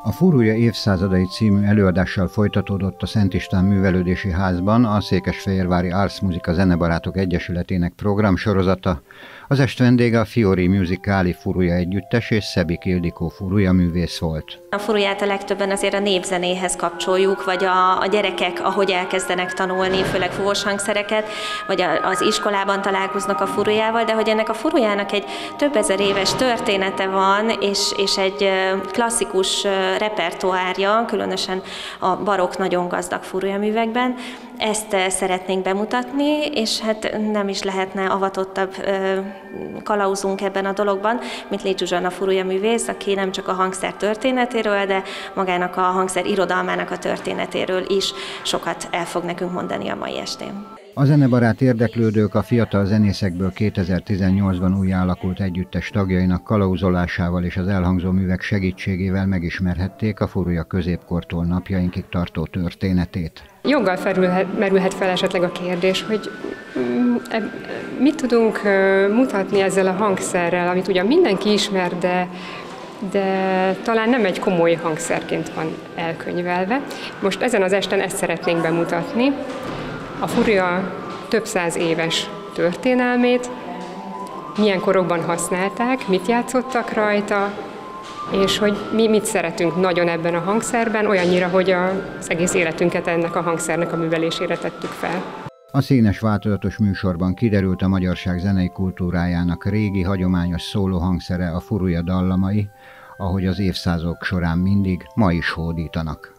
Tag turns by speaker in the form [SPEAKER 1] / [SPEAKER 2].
[SPEAKER 1] A Furúja évszázadai című előadással folytatódott a Szent István Művelődési Házban a Székesfehérvári Ars Musica Zenebarátok Egyesületének programsorozata. Az est vendége a Fiori Musicali Furúja együttes és Szebik Ildikó Furúja művész volt.
[SPEAKER 2] A furuját a legtöbben azért a népzenéhez kapcsoljuk, vagy a gyerekek, ahogy elkezdenek tanulni, főleg fúvós hangszereket, vagy az iskolában találkoznak a furujával, de hogy ennek a furujának egy több ezer éves története van, és egy klasszikus repertoárja, különösen a barokk nagyon gazdag furujaművekben. Ezt szeretnénk bemutatni, és hát nem is lehetne avatottabb kalauzunk ebben a dologban, mint Légy Zsuzsanna furujaművész, aki nem csak a hangszer történetéről, de magának a hangszer irodalmának a történetéről is sokat el fog nekünk mondani a mai estén.
[SPEAKER 1] A zenebarát érdeklődők a fiatal zenészekből 2018-ban újjáalakult együttes tagjainak kalauzolásával és az elhangzó művek segítségével megismerhették a Furúja középkortól napjainkig tartó történetét.
[SPEAKER 3] Joggal merülhet fel esetleg a kérdés, hogy mit tudunk mutatni ezzel a hangszerrel, amit ugyan mindenki ismer, de talán nem egy komoly hangszerként van elkönyvelve. Most ezen az esten ezt szeretnénk bemutatni. A furúja több száz éves történelmét, milyen korokban használták, mit játszottak rajta, és hogy mi mit szeretünk nagyon ebben a hangszerben, olyannyira, hogy az egész életünket ennek a hangszernek a művelésére tettük fel.
[SPEAKER 1] A színes változatos műsorban kiderült a magyarság zenei kultúrájának régi, hagyományos szólóhangszere, a furúja dallamai, ahogy az évszázadok során mindig, ma is hódítanak.